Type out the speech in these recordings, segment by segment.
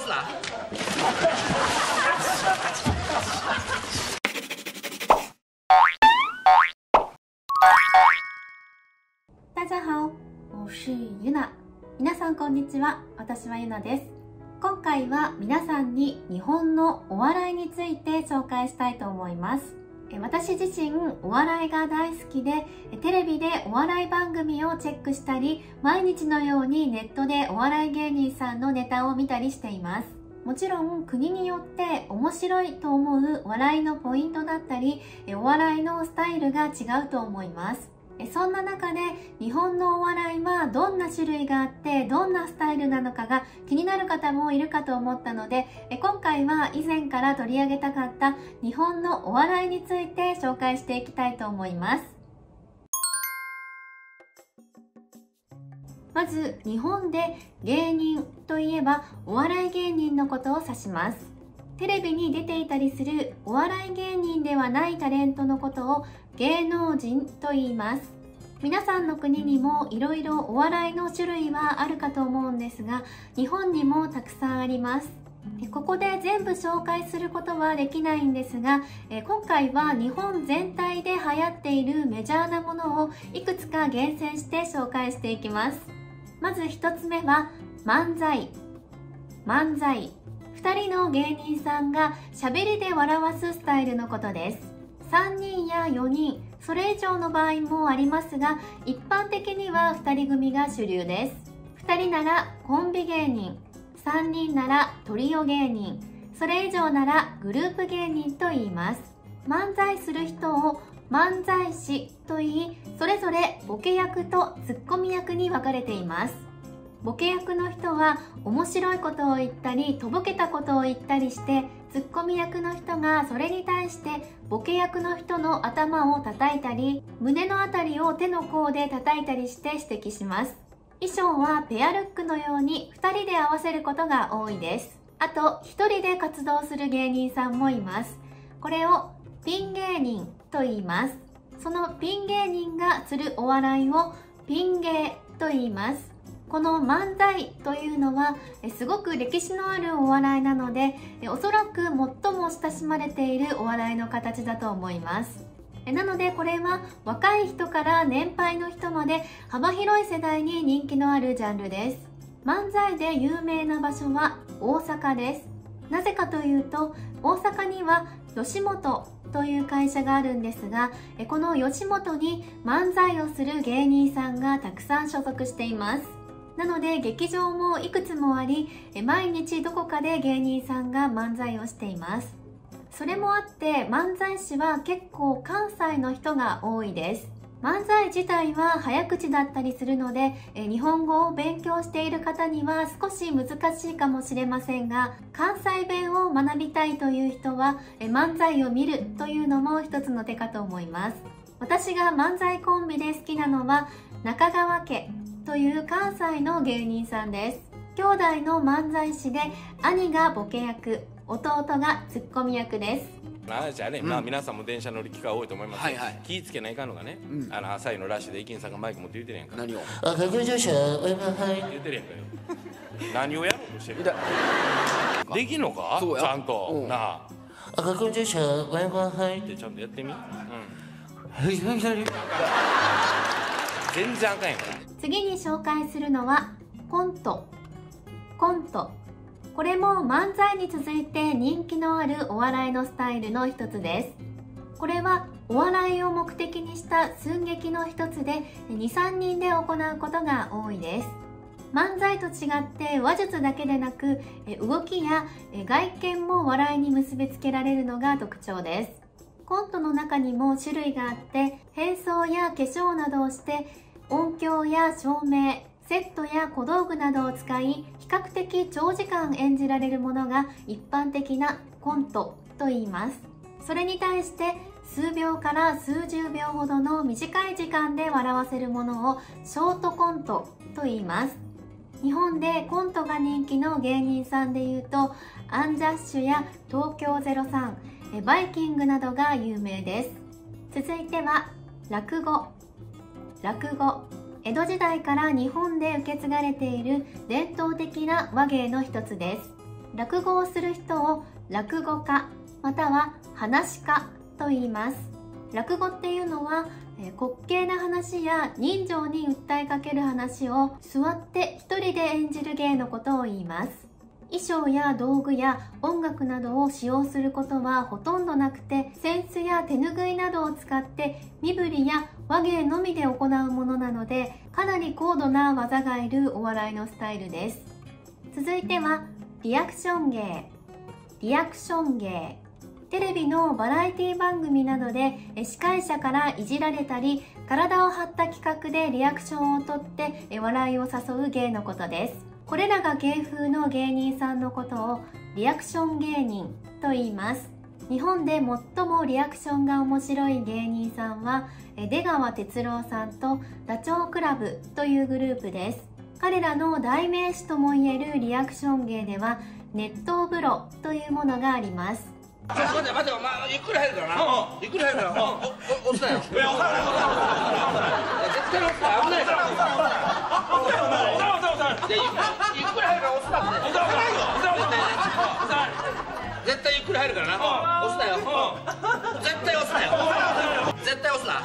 ますな。 大家好，我是ゆな。皆さんこんにちは。私はゆなです。今回は皆さんに日本のお笑いについて紹介したいと思います。私自身お笑いが大好きで、テレビでお笑い番組をチェックしたり、毎日のようにネットでお笑い芸人さんのネタを見たりしています。もちろん国によって面白いと思う笑いのポイントだったり、お笑いのスタイルが違うと思います。そんな中で日本のお笑いはどんな種類があってどんなスタイルなのかが気になる方もいるかと思ったので、今回は以前から取り上げたかった日本のお笑いについて紹介していきたいと思います。まず日本で芸人といえばお笑い芸人のことを指します。テレビに出ていたりするお笑い芸人ではないタレントのことを芸能人と言います。皆さんの国にもいろいろお笑いの種類はあるかと思うんですが、日本にもたくさんあります。ここで全部紹介することはできないんですが、今回は日本全体で流行っているメジャーなものをいくつか厳選して紹介していきます。まず一つ目は漫才。2人の芸人さんが喋りで笑わすスタイルのことです。3人や4人、それ以上の場合もありますが、一般的には2人組が主流です。2人ならコンビ芸人、3人ならトリオ芸人、それ以上ならグループ芸人と言います。漫才する人を漫才師と言い、それぞれボケ役とツッコミ役に分かれています。ボケ役の人は面白いことを言ったりとぼけたことを言ったりして、ツッコミ役の人がそれに対してボケ役の人の頭を叩いたり、胸のあたりを手の甲で叩いたりして指摘します。衣装はペアルックのように2人で合わせることが多いです。あと1人で活動する芸人さんもいます。これをピン芸人と言います。そのピン芸人がするお笑いをピン芸と言います。この漫才というのはすごく歴史のあるお笑いなので、おそらく最も親しまれているお笑いの形だと思います。なのでこれは若い人から年配の人まで幅広い世代に人気のあるジャンルです。漫才で有名な場所は大阪です。なぜかというと、大阪には吉本という会社があるんですが、この吉本に漫才をする芸人さんがたくさん所属しています。なので劇場もいくつもあり、毎日どこかで芸人さんが漫才をしています。それもあって漫才師は結構関西の人が多いです。漫才自体は早口だったりするので、日本語を勉強している方には少し難しいかもしれませんが、関西弁を学びたいという人は漫才を見るというのも一つの手かと思います。私が漫才コンビで好きなのは中川家という関西の芸人さんです。兄弟の漫才師で、兄がボケ役、弟がツッコミ役です。 じゃあね、まあ皆さんも電車乗る機会多いと思いますけど、気ぃつけないかんのがね、朝日のラッシュで駅員さんがマイク持って言うてるやんか。 何を？ 言うてるやんかよ。何をやろうとしてる？できんのか？ちゃんとなあ。ってちゃんとやってみ。全然あかんやんから。 次に紹介するのはコント。これも漫才に続いて人気のあるお笑いのスタイルの一つです。これはお笑いを目的にした寸劇の一つで、2、3人で行うことが多いです。漫才と違って話術だけでなく、動きや外見も笑いに結びつけられるのが特徴です。コントの中にも種類があって、変装や化粧などをして音響や照明、セットや小道具などを使い、比較的長時間演じられるものが一般的なコントと言います。それに対して数秒から数十秒ほどの短い時間で笑わせるものをショートコントと言います。日本でコントが人気の芸人さんでいうと、アンジャッシュや東京03、バイキングなどが有名です。続いては落語。江戸時代から日本で受け継がれている伝統的な話芸の一つです。 落語をする人を落語家または話し家と言います。落語っていうのは滑稽な話や人情に訴えかける話を座って一人で演じる芸のことを言います。衣装や道具や音楽などを使用することはほとんどなくて、扇子や手ぬぐいなどを使って身振りや話芸のみで行うものなので、かなり高度な技がいるお笑いのスタイルです。続いてはリアクション芸。リアクション芸、テレビのバラエティ番組などで司会者からいじられたり、体を張った企画でリアクションをとって笑いを誘う芸のことです。これらが芸風の芸人さんのことをリアクション芸人と言います。日本で最もリアクションが面白い芸人さんは出川哲朗さんとダチョウ倶楽部というグループです。彼らの代名詞ともいえるリアクション芸では熱湯風呂というものがあります。 待て待て、お前ゆっくり入るからな。ゆっくり入るから押すなよ。絶対押すな、危ないから。ゆっくり入るから押すなって。絶対ゆっくり入るからな。押すなよ。絶対押すなよ。絶対押すな。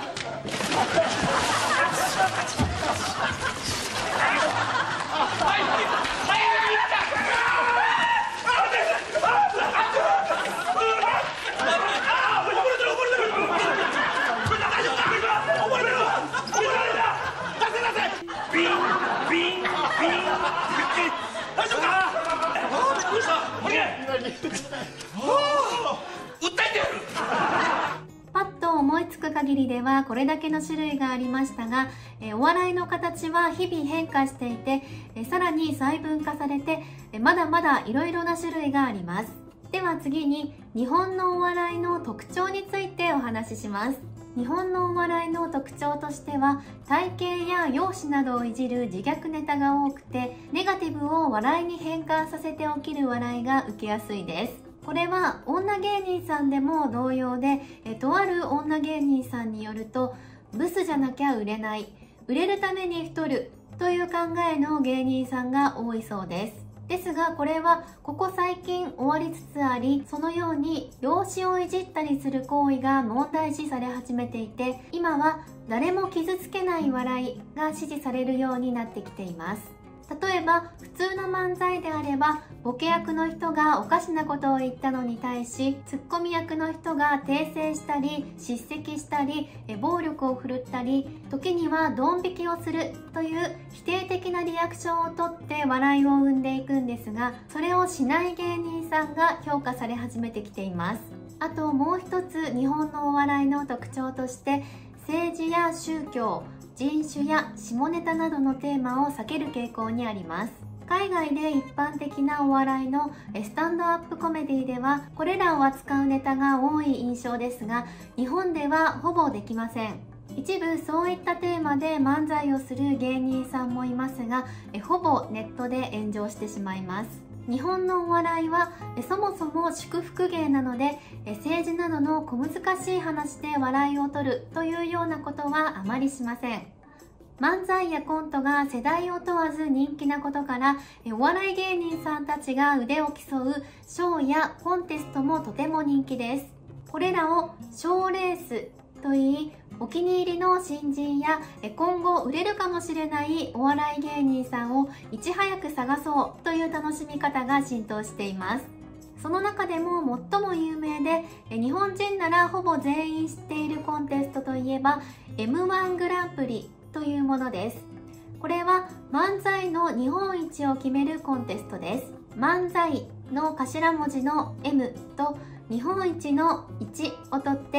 パッと思いつく限りではこれだけの種類がありましたが、お笑いの形は日々変化していて、さらに細分化されて、まだまだいろいろな種類があります。では次に日本のお笑いの特徴についてお話しします。日本のお笑いの特徴としては、体型や容姿などをいじる自虐ネタが多くて、ネガティブを笑いに変換させて起きる笑いが受けやすいです。これは女芸人さんでも同様で、とある女芸人さんによると、ブスじゃなきゃ売れない、売れるために太るという考えの芸人さんが多いそうです。ですがこれはここ最近終わりつつあり、そのように容姿をいじったりする行為が問題視され始めていて、今は誰も傷つけない笑いが支持されるようになってきています。例えば普通の漫才であれば、ボケ役の人がおかしなことを言ったのに対し、ツッコミ役の人が訂正したり叱責したり暴力を振るったり、時にはドン引きをするという否定的なリアクションをとって笑いを生んでいくんですが、それをしない芸人さんが評価され始めてきています。あともう一つ日本のお笑いの特徴として、政治や宗教、人種や下ネタなどのテーマを避ける傾向にあります。海外で一般的なお笑いのスタンドアップコメディではこれらを扱うネタが多い印象ですが、日本ではほぼできません。一部そういったテーマで漫才をする芸人さんもいますが、ほぼネットで炎上してしまいます。日本のお笑いはそもそも祝福芸なので、政治などの小難しい話で笑いを取るというようなことはあまりしません。漫才やコントが世代を問わず人気なことから、お笑い芸人さんたちが腕を競うショーやコンテストもとても人気です。これらを賞レースといい、お気に入りの新人や今後売れるかもしれないお笑い芸人さんをいち早く探そうという楽しみ方が浸透しています。その中でも最も有名で、日本人ならほぼ全員知っているコンテストといえば M1 グランプリというものです。これは漫才の日本一を決めるコンテストです。漫才の頭文字の M と日本一の1を取って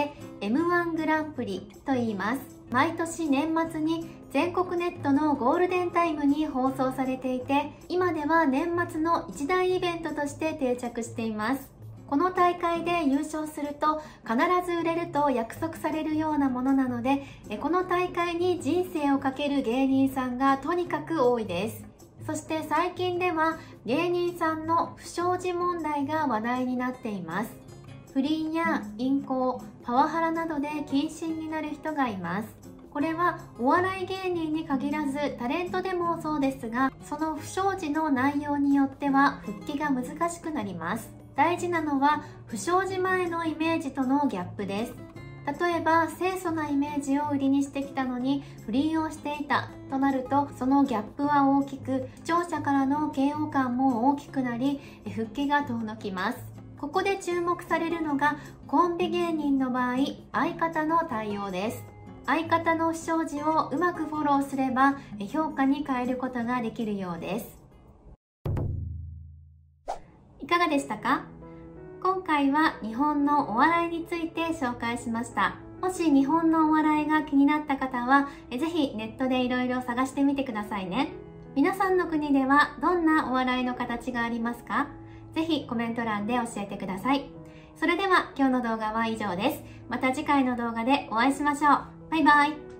M1 グランプリと言います。毎年年末に全国ネットのゴールデンタイムに放送されていて、今では年末の一大イベントとして定着しています。この大会で優勝すると必ず売れると約束されるようなものなので、この大会に人生をかける芸人さんがとにかく多いです。そして最近では芸人さんの不祥事問題が話題になっています。不倫や淫行、パワハラなどで謹慎になる人がいます。 これはお笑い芸人に限らずタレントでもそうですが、その不祥事の内容によっては復帰が難しくなります。大事なのは不祥事前のイメージとのギャップです。例えば清楚なイメージを売りにしてきたのに不倫をしていたとなると、そのギャップは大きく、視聴者からの嫌悪感も大きくなり、復帰が遠のきます。ここで注目されるのがコンビ芸人の場合、相方の対応です。相方の不祥事をうまくフォローすれば評価に変えることができるようです。いかがでしたか？今回は日本のお笑いについて紹介しました。もし日本のお笑いが気になった方は、ぜひネットでいろいろ探してみてくださいね。皆さんの国ではどんなお笑いの形がありますか？ぜひコメント欄で教えてください。それでは今日の動画は以上です。また次回の動画でお会いしましょう。バイバイ。